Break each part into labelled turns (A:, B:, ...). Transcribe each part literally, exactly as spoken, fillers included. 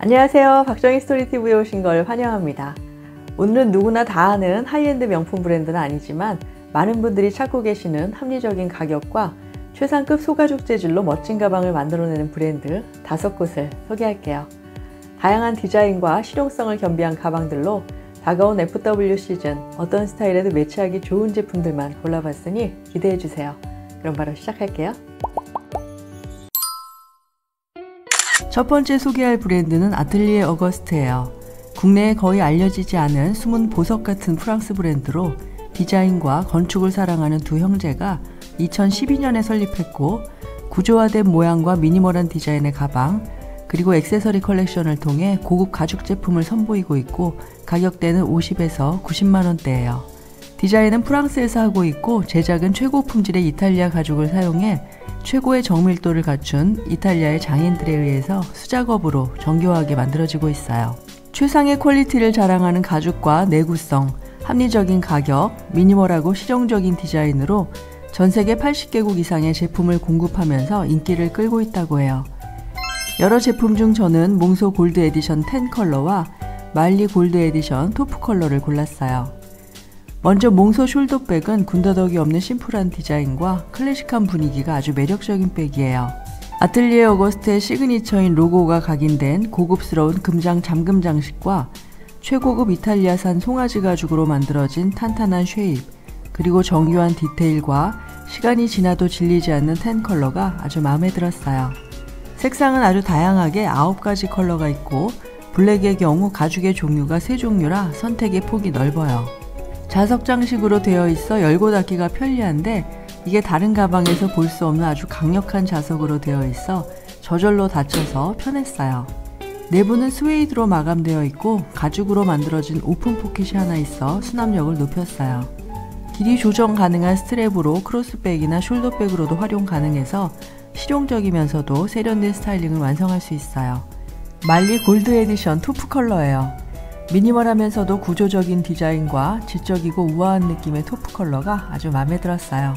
A: 안녕하세요. 박정희 스토리티비에 오신 걸 환영합니다. 오늘은 누구나 다 아는 하이엔드 명품 브랜드는 아니지만 많은 분들이 찾고 계시는 합리적인 가격과 최상급 소가죽 재질로 멋진 가방을 만들어내는 브랜드 다섯 곳을 소개할게요. 다양한 디자인과 실용성을 겸비한 가방들로 다가온 에프더블유 시즌 어떤 스타일에도 매치하기 좋은 제품들만 골라봤으니 기대해주세요. 그럼 바로 시작할게요. 첫 번째 소개할 브랜드는 아틀리에 어거스트예요. 국내에 거의 알려지지 않은 숨은 보석 같은 프랑스 브랜드로 디자인과 건축을 사랑하는 두 형제가 이천십이 년에 설립했고, 구조화된 모양과 미니멀한 디자인의 가방, 그리고 액세서리 컬렉션을 통해 고급 가죽 제품을 선보이고 있고, 가격대는 오십에서 구십만 원대예요. 디자인은 프랑스에서 하고 있고, 제작은 최고 품질의 이탈리아 가죽을 사용해 최고의 정밀도를 갖춘 이탈리아의 장인들에 의해서 수작업으로 정교하게 만들어지고 있어요. 최상의 퀄리티를 자랑하는 가죽과 내구성, 합리적인 가격, 미니멀하고 실용적인 디자인으로 전세계 팔십 개국 이상의 제품을 공급하면서 인기를 끌고 있다고 해요. 여러 제품 중 저는 몽소 골드 에디션 텐 컬러와 말리 골드 에디션 토프 컬러를 골랐어요. 먼저 몽소 숄더백은 군더더기 없는 심플한 디자인과 클래식한 분위기가 아주 매력적인 백이에요. 아틀리에 어거스트의 시그니처인 로고가 각인된 고급스러운 금장 잠금 장식과 최고급 이탈리아산 송아지 가죽으로 만들어진 탄탄한 쉐입, 그리고 정교한 디테일과 시간이 지나도 질리지 않는 텐 컬러가 아주 마음에 들었어요. 색상은 아주 다양하게 아홉 가지 컬러가 있고, 블랙의 경우 가죽의 종류가 세 종류라 선택의 폭이 넓어요. 자석 장식으로 되어 있어 열고 닫기가 편리한데, 이게 다른 가방에서 볼 수 없는 아주 강력한 자석으로 되어 있어 저절로 닫혀서 편했어요. 내부는 스웨이드로 마감되어 있고, 가죽으로 만들어진 오픈 포켓이 하나 있어 수납력을 높였어요. 길이 조정 가능한 스트랩으로 크로스백이나 숄더백으로도 활용 가능해서 실용적이면서도 세련된 스타일링을 완성할 수 있어요. 말리 골드 에디션 토프 컬러예요. 미니멀하면서도 구조적인 디자인과 지적이고 우아한 느낌의 토프 컬러가 아주 마음에 들었어요.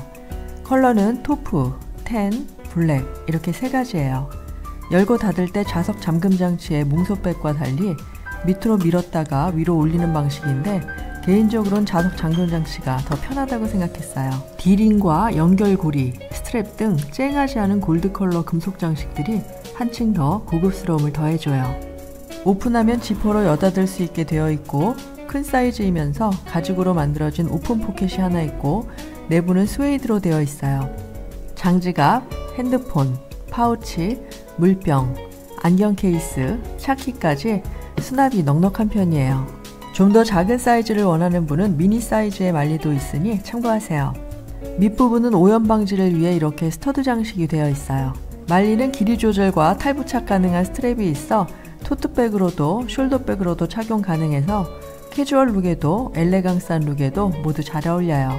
A: 컬러는 토프, 텐, 블랙 이렇게 세 가지예요. 열고 닫을 때 자석 잠금 장치의 몽소백과 달리 밑으로 밀었다가 위로 올리는 방식인데, 개인적으로는 자석 잠금 장치가 더 편하다고 생각했어요. 디링과 연결고리, 스트랩 등 쨍하지 않은 골드 컬러 금속 장식들이 한층 더 고급스러움을 더해줘요. 오픈하면 지퍼로 여닫을 수 있게 되어 있고, 큰 사이즈이면서 가죽으로 만들어진 오픈 포켓이 하나 있고, 내부는 스웨이드로 되어 있어요. 장지갑, 핸드폰, 파우치, 물병, 안경 케이스, 차키까지 수납이 넉넉한 편이에요. 좀 더 작은 사이즈를 원하는 분은 미니 사이즈의 말리도 있으니 참고하세요. 밑부분은 오염 방지를 위해 이렇게 스터드 장식이 되어 있어요. 말리는 길이 조절과 탈부착 가능한 스트랩이 있어 토트백으로도 숄더백으로도 착용 가능해서 캐주얼 룩에도 엘레강스한 룩에도 모두 잘 어울려요.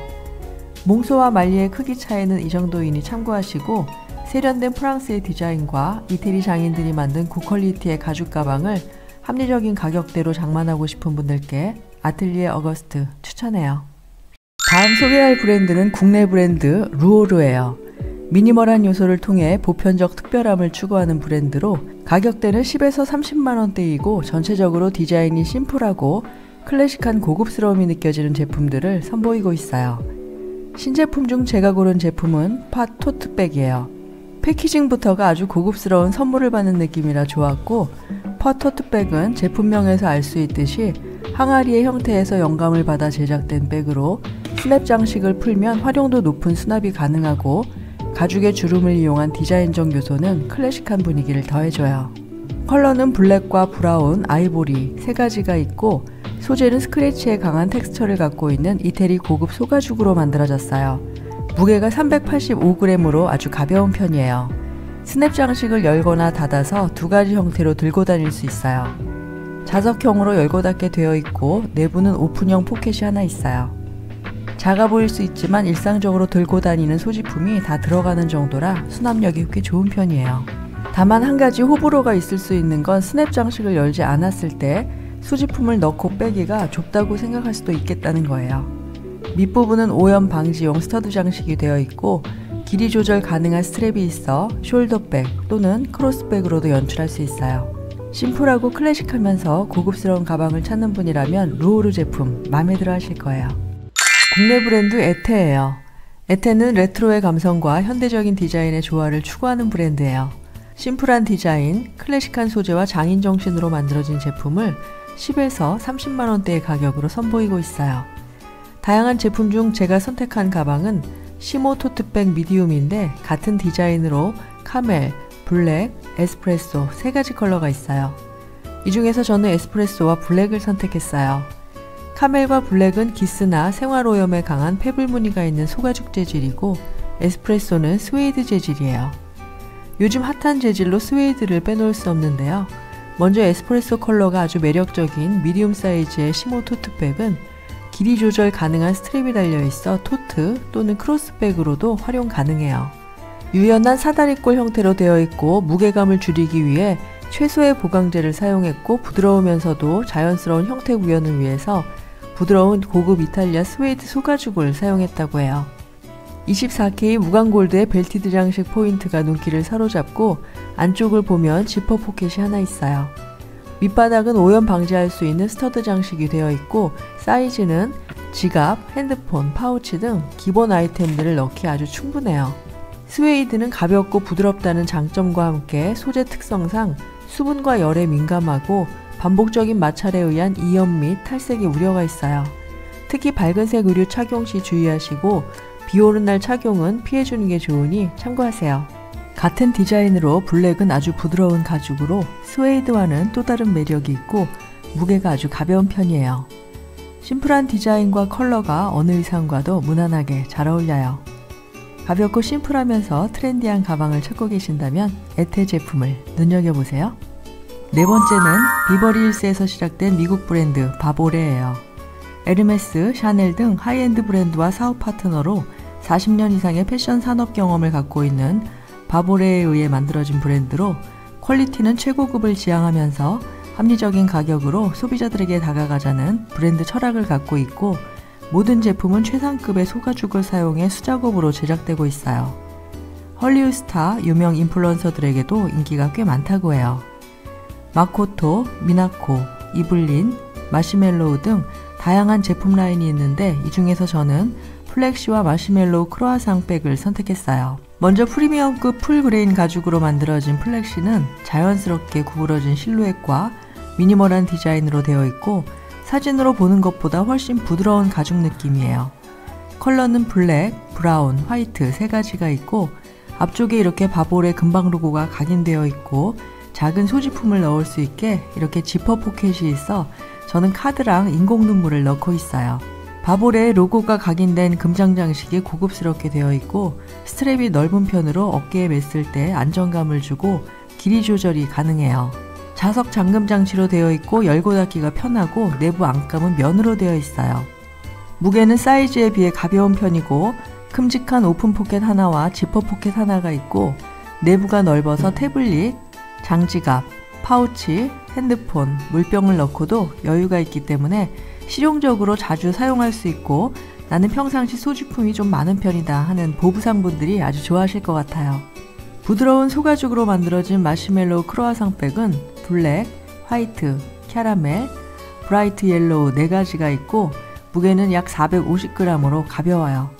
A: 몽소와 말리의 크기 차이는 이 정도이니 참고하시고, 세련된 프랑스의 디자인과 이태리 장인들이 만든 고퀄리티의 가죽 가방을 합리적인 가격대로 장만하고 싶은 분들께 아틀리에 어거스트 추천해요. 다음 소개할 브랜드는 국내 브랜드 루오르예요. 미니멀한 요소를 통해 보편적 특별함을 추구하는 브랜드로 가격대는 십에서 삼십만 원대이고, 전체적으로 디자인이 심플하고 클래식한 고급스러움이 느껴지는 제품들을 선보이고 있어요. 신제품 중 제가 고른 제품은 팟 토트백이에요. 패키징부터가 아주 고급스러운 선물을 받는 느낌이라 좋았고, 팟 토트백은 제품명에서 알 수 있듯이 항아리의 형태에서 영감을 받아 제작된 백으로 스냅 장식을 풀면 활용도 높은 수납이 가능하고, 가죽의 주름을 이용한 디자인적 요소는 클래식한 분위기를 더해줘요. 컬러는 블랙과 브라운, 아이보리 세 가지가 있고, 소재는 스크래치에 강한 텍스처를 갖고 있는 이태리 고급 소가죽으로 만들어졌어요. 무게가 삼백팔십오 그램으로 아주 가벼운 편이에요. 스냅 장식을 열거나 닫아서 두 가지 형태로 들고 다닐 수 있어요. 자석형으로 열고 닫게 되어 있고, 내부는 오픈형 포켓이 하나 있어요. 작아 보일 수 있지만 일상적으로 들고 다니는 소지품이 다 들어가는 정도라 수납력이 꽤 좋은 편이에요. 다만 한 가지 호불호가 있을 수 있는 건 스냅 장식을 열지 않았을 때 소지품을 넣고 빼기가 좁다고 생각할 수도 있겠다는 거예요. 밑부분은 오염 방지용 스터드 장식이 되어 있고, 길이 조절 가능한 스트랩이 있어 숄더백 또는 크로스백으로도 연출할 수 있어요. 심플하고 클래식하면서 고급스러운 가방을 찾는 분이라면 루오르 제품 마음에 들어 하실 거예요. 국내 브랜드 에테예요. 에테는 레트로의 감성과 현대적인 디자인의 조화를 추구하는 브랜드예요. 심플한 디자인, 클래식한 소재와 장인 정신으로 만들어진 제품을 십에서 삼십만 원대의 가격으로 선보이고 있어요. 다양한 제품 중 제가 선택한 가방은 시모 토트백 미디움인데 같은 디자인으로 카멜, 블랙, 에스프레소 세 가지 컬러가 있어요. 이 중에서 저는 에스프레소와 블랙을 선택했어요. 카멜과 블랙은 기스나 생활오염에 강한 페블 무늬가 있는 소가죽 재질이고 에스프레소는 스웨이드 재질이에요. 요즘 핫한 재질로 스웨이드를 빼놓을 수 없는데요. 먼저 에스프레소 컬러가 아주 매력적인 미디움 사이즈의 시모 토트백은 길이 조절 가능한 스트랩이 달려있어 토트 또는 크로스백으로도 활용 가능해요. 유연한 사다리꼴 형태로 되어 있고 무게감을 줄이기 위해 최소의 보강재를 사용했고 부드러우면서도 자연스러운 형태 구현을 위해서 부드러운 고급 이탈리아 스웨이드 소가죽을 사용했다고 해요. 이십사 케이 무광골드의 벨티드 장식 포인트가 눈길을 사로잡고 안쪽을 보면 지퍼 포켓이 하나 있어요. 밑바닥은 오염 방지할 수 있는 스터드 장식이 되어 있고 사이즈는 지갑, 핸드폰, 파우치 등 기본 아이템들을 넣기 아주 충분해요. 스웨이드는 가볍고 부드럽다는 장점과 함께 소재 특성상 수분과 열에 민감하고 반복적인 마찰에 의한 이염 및 탈색의 우려가 있어요. 특히 밝은색 의류 착용 시 주의하시고 비 오는 날 착용은 피해주는 게 좋으니 참고하세요. 같은 디자인으로 블랙은 아주 부드러운 가죽으로 스웨이드와는 또 다른 매력이 있고 무게가 아주 가벼운 편이에요. 심플한 디자인과 컬러가 어느 의상과도 무난하게 잘 어울려요. 가볍고 심플하면서 트렌디한 가방을 찾고 계신다면 에테 제품을 눈여겨보세요. 네 번째는 비버리 힐스에서 시작된 미국 브랜드 바보레예요. 에르메스, 샤넬 등 하이엔드 브랜드와 사업 파트너로 사십 년 이상의 패션 산업 경험을 갖고 있는 바보레에 의해 만들어진 브랜드로 퀄리티는 최고급을 지향하면서 합리적인 가격으로 소비자들에게 다가가자는 브랜드 철학을 갖고 있고 모든 제품은 최상급의 소가죽을 사용해 수작업으로 제작되고 있어요. 헐리우드 스타, 유명 인플루언서들에게도 인기가 꽤 많다고 해요. 마코토, 미나코, 이블린, 마시멜로우 등 다양한 제품 라인이 있는데 이 중에서 저는 플렉시와 마시멜로우 크로아상 백을 선택했어요. 먼저 프리미엄급 풀그레인 가죽으로 만들어진 플렉시는 자연스럽게 구부러진 실루엣과 미니멀한 디자인으로 되어 있고 사진으로 보는 것보다 훨씬 부드러운 가죽 느낌이에요. 컬러는 블랙, 브라운, 화이트 세 가지가 있고 앞쪽에 이렇게 바볼의 금방 로고가 각인되어 있고 작은 소지품을 넣을 수 있게 이렇게 지퍼 포켓이 있어 저는 카드랑 인공 눈물을 넣고 있어요. 바볼의 로고가 각인된 금장 장식이 고급스럽게 되어 있고 스트랩이 넓은 편으로 어깨에 맸을 때 안정감을 주고 길이 조절이 가능해요. 자석 잠금 장치로 되어 있고 열고 닫기가 편하고 내부 안감은 면으로 되어 있어요. 무게는 사이즈에 비해 가벼운 편이고 큼직한 오픈 포켓 하나와 지퍼 포켓 하나가 있고 내부가 넓어서 태블릿, 장지갑, 파우치, 핸드폰, 물병을 넣고도 여유가 있기 때문에 실용적으로 자주 사용할 수 있고 나는 평상시 소지품이 좀 많은 편이다 하는 보부상분들이 아주 좋아하실 것 같아요. 부드러운 소가죽으로 만들어진 마시멜로우 크로아상 백은 블랙, 화이트, 캐러멜, 브라이트 옐로우 네 가지가 있고 무게는 약 사백오십 그램으로 가벼워요.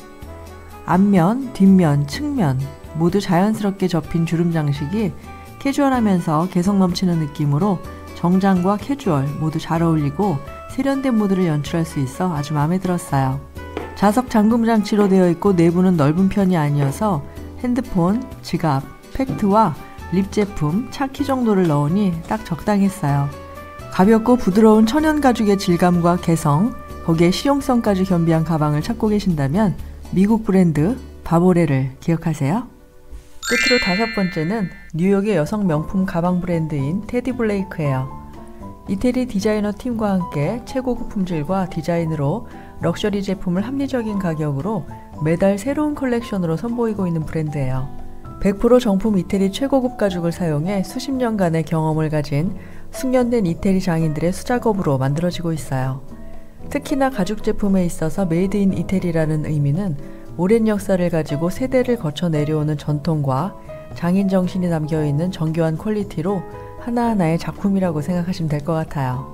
A: 앞면, 뒷면, 측면 모두 자연스럽게 접힌 주름 장식이 캐주얼하면서 개성 넘치는 느낌으로 정장과 캐주얼 모두 잘 어울리고 세련된 무드를 연출할 수 있어 아주 마음에 들었어요. 자석 잠금 장치로 되어 있고 내부는 넓은 편이 아니어서 핸드폰, 지갑, 팩트와 립 제품, 차키 정도를 넣으니 딱 적당했어요. 가볍고 부드러운 천연 가죽의 질감과 개성, 거기에 실용성까지 겸비한 가방을 찾고 계신다면 미국 브랜드 바보레를 기억하세요. 끝으로 다섯 번째는 뉴욕의 여성 명품 가방 브랜드인 테디 블레이크예요. 이태리 디자이너 팀과 함께 최고급 품질과 디자인으로 럭셔리 제품을 합리적인 가격으로 매달 새로운 컬렉션으로 선보이고 있는 브랜드예요. 백 퍼센트 정품 이태리 최고급 가죽을 사용해 수십 년간의 경험을 가진 숙련된 이태리 장인들의 수작업으로 만들어지고 있어요. 특히나 가죽 제품에 있어서 메이드 인 이태리라는 의미는 오랜 역사를 가지고 세대를 거쳐 내려오는 전통과 장인 정신이 담겨있는 정교한 퀄리티로 하나하나의 작품이라고 생각하시면 될 것 같아요.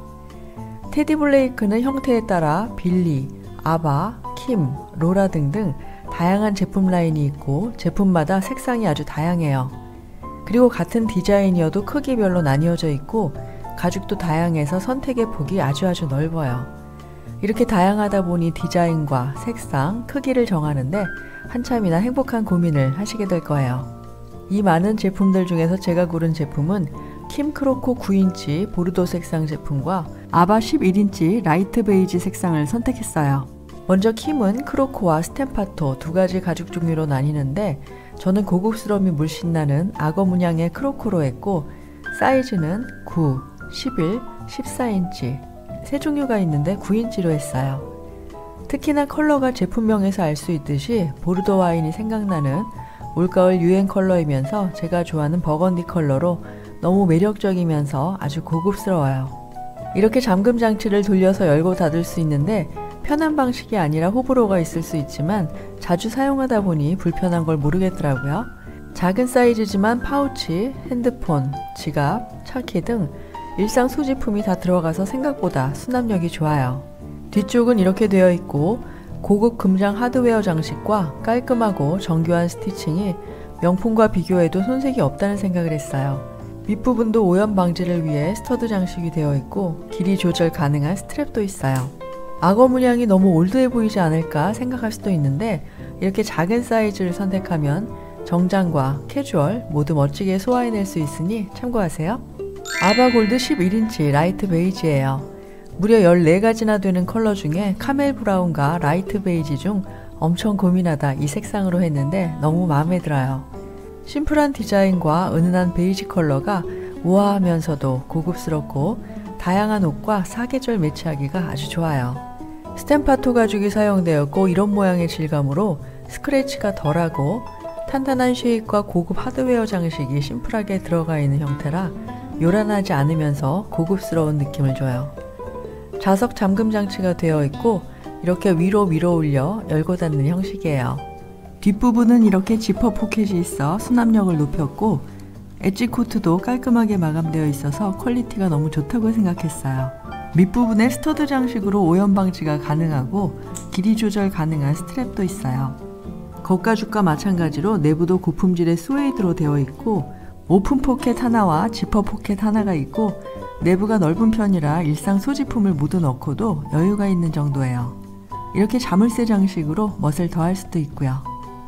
A: 테디 블레이크는 형태에 따라 빌리, 아바, 킴, 로라 등등 다양한 제품 라인이 있고 제품마다 색상이 아주 다양해요. 그리고 같은 디자인이어도 크기별로 나뉘어져 있고 가죽도 다양해서 선택의 폭이 아주 아주 넓어요. 이렇게 다양하다 보니 디자인과 색상, 크기를 정하는데 한참이나 행복한 고민을 하시게 될 거예요. 이 많은 제품들 중에서 제가 고른 제품은 킴 크로코 구 인치 보르도 색상 제품과 아바 십일 인치 라이트 베이지 색상을 선택했어요. 먼저 킴은 크로코와 스탬파토 두 가지 가죽 종류로 나뉘는데 저는 고급스러움이 물씬 나는 악어 문양의 크로코로 했고 사이즈는 구, 십일, 십사 인치 세 종류가 있는데 구 인치로 했어요. 특히나 컬러가 제품명에서 알 수 있듯이 보르도 와인이 생각나는 올가을 유행 컬러이면서 제가 좋아하는 버건디 컬러로 너무 매력적이면서 아주 고급스러워요. 이렇게 잠금 장치를 돌려서 열고 닫을 수 있는데 편한 방식이 아니라 호불호가 있을 수 있지만 자주 사용하다 보니 불편한 걸 모르겠더라고요. 작은 사이즈지만 파우치, 핸드폰, 지갑, 차키 등 일상 소지품이 다 들어가서 생각보다 수납력이 좋아요. 뒤쪽은 이렇게 되어 있고 고급 금장 하드웨어 장식과 깔끔하고 정교한 스티칭이 명품과 비교해도 손색이 없다는 생각을 했어요. 밑부분도 오염 방지를 위해 스터드 장식이 되어 있고 길이 조절 가능한 스트랩도 있어요. 악어 문양이 너무 올드해 보이지 않을까 생각할 수도 있는데 이렇게 작은 사이즈를 선택하면 정장과 캐주얼 모두 멋지게 소화해낼 수 있으니 참고하세요. 아바 골드 십일 인치 라이트 베이지예요. 무려 열네 가지나 되는 컬러 중에 카멜 브라운과 라이트 베이지 중 엄청 고민하다 이 색상으로 했는데 너무 마음에 들어요. 심플한 디자인과 은은한 베이지 컬러가 우아하면서도 고급스럽고 다양한 옷과 사계절 매치하기가 아주 좋아요. 스탬파토 가죽이 사용되었고 이런 모양의 질감으로 스크래치가 덜하고 탄탄한 쉐입과 고급 하드웨어 장식이 심플하게 들어가 있는 형태라 요란하지 않으면서 고급스러운 느낌을 줘요. 자석 잠금 장치가 되어 있고 이렇게 위로 밀어 올려 열고 닫는 형식이에요. 뒷부분은 이렇게 지퍼 포켓이 있어 수납력을 높였고 엣지 코트도 깔끔하게 마감되어 있어서 퀄리티가 너무 좋다고 생각했어요. 밑부분에 스터드 장식으로 오염 방지가 가능하고 길이 조절 가능한 스트랩도 있어요. 겉가죽과 마찬가지로 내부도 고품질의 스웨이드로 되어 있고 오픈 포켓 하나와 지퍼 포켓 하나가 있고 내부가 넓은 편이라 일상 소지품을 모두 넣고도 여유가 있는 정도예요. 이렇게 자물쇠 장식으로 멋을 더할 수도 있고요.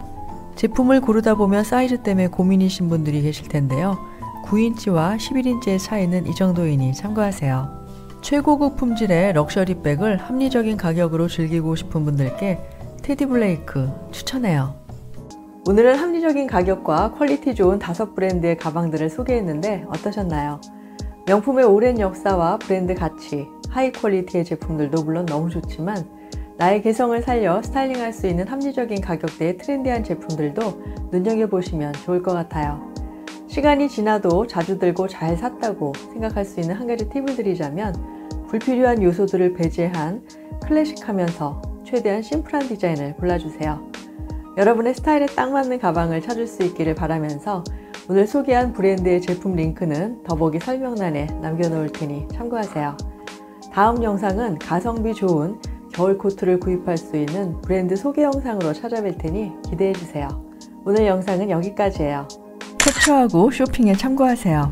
A: 제품을 고르다 보면 사이즈 때문에 고민이신 분들이 계실 텐데요. 구 인치와 십일 인치의 차이는 이 정도이니 참고하세요. 최고급 품질의 럭셔리 백을 합리적인 가격으로 즐기고 싶은 분들께 테디 블레이크 추천해요. 오늘은 합리적인 가격과 퀄리티 좋은 다섯 브랜드의 가방들을 소개했는데 어떠셨나요? 명품의 오랜 역사와 브랜드 가치, 하이 퀄리티의 제품들도 물론 너무 좋지만 나의 개성을 살려 스타일링할 수 있는 합리적인 가격대의 트렌디한 제품들도 눈여겨보시면 좋을 것 같아요. 시간이 지나도 자주 들고 잘 샀다고 생각할 수 있는 한 가지 팁을 드리자면 불필요한 요소들을 배제한 클래식하면서 최대한 심플한 디자인을 골라주세요. 여러분의 스타일에 딱 맞는 가방을 찾을 수 있기를 바라면서 오늘 소개한 브랜드의 제품 링크는 더보기 설명란에 남겨놓을 테니 참고하세요. 다음 영상은 가성비 좋은 겨울 코트를 구입할 수 있는 브랜드 소개 영상으로 찾아뵐 테니 기대해주세요. 오늘 영상은 여기까지예요. 캡처하고 쇼핑에 참고하세요.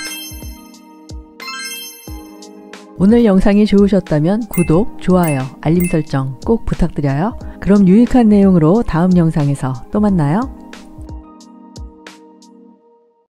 A: 오늘 영상이 좋으셨다면 구독, 좋아요, 알림 설정 꼭 부탁드려요. 그럼 유익한 내용으로 다음 영상에서 또 만나요.